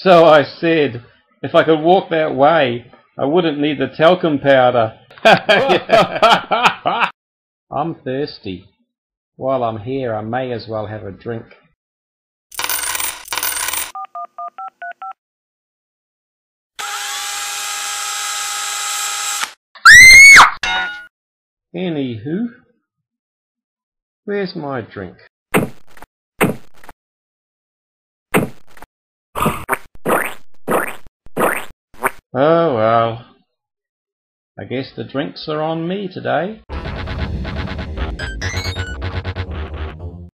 So I said, if I could walk that way, I wouldn't need the talcum powder. I'm thirsty. While I'm here, I may as well have a drink. Anywho, where's my drink? Oh well, I guess the drinks are on me today.